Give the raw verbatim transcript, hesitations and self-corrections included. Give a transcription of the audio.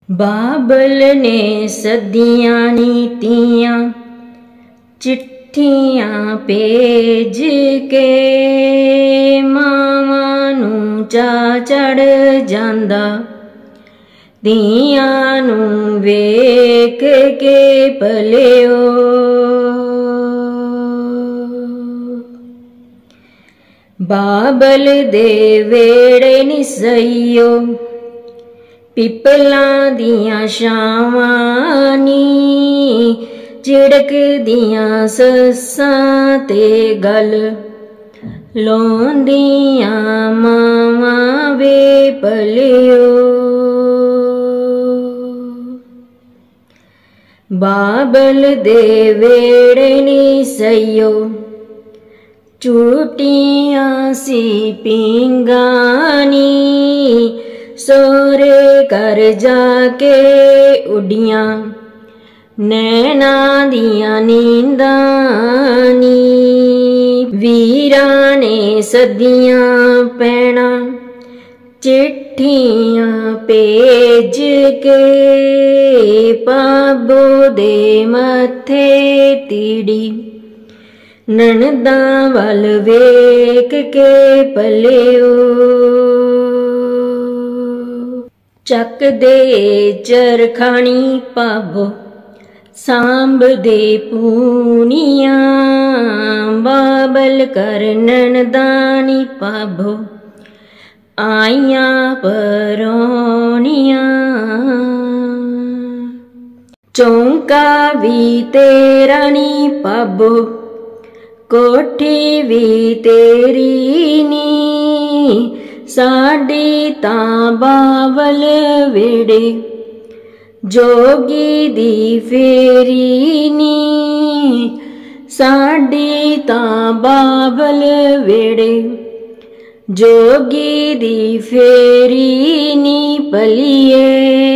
बाबल ने सदियां नीतियां चिट्ठियां भेज के मावां नूं चा चढ़ जांदा, धीआं नूं वेख के भलिओ। बाबल दे वेड़े नी सईओ पिपलां दियां छावां नी, झिड़क दियां सस्सां ते गल लाउंदियां मावां वे भलिओ। बाबल दे वेड़े नी सईओ झूठियां सी पींगां नी, सोरे घर जाके उड़ियां नैना दियां नींदां नी। वीरां ने सदियां पैणा चिट्ठियां भेज के, पाबो दे मथे तीड़ी ननदां वल वेख के भलिओ। चक दे चरखानी पाबो सांभ दे पूनियां, बाबल कर ननदानी पाबो आईयां परौनियां। चौंका भी तेरा नी पाबो कोठी भी तेरी नी, साडी तां बावल वेड़े जोगी दी फेरी नी, साडी तां बावल वेड़े जोगी दी फेरी नी भलिए।